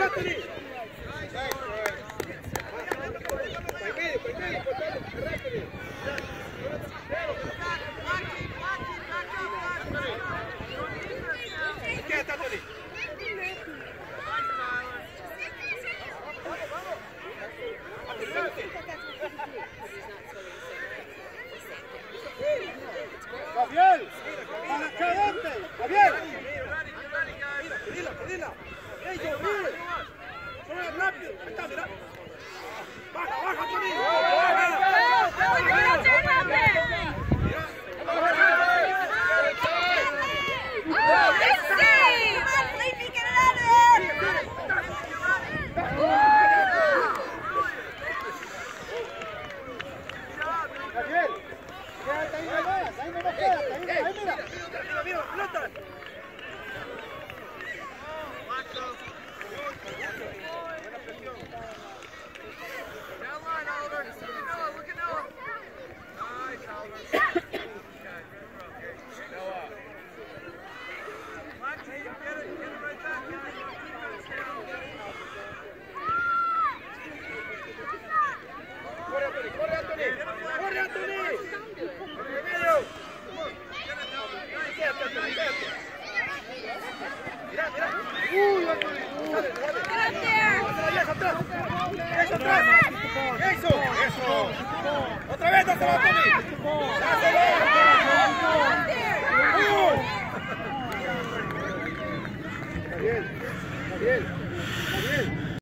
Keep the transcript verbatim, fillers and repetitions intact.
Gabriel, para acá adelante, Gabriel. Pedila, pedila. ¡Ey, yo, mire! ¡Solo rápido! Ahí está, mira. ¡Baja, baja, Tony! Gabriel, quédate ahí nomás, ahí nomás quédate, ahí nomás, ahí mira. Mira, mira, pelota. ¡Otra vez, no se va, Tony! ¡Está bien! ¡Está bien!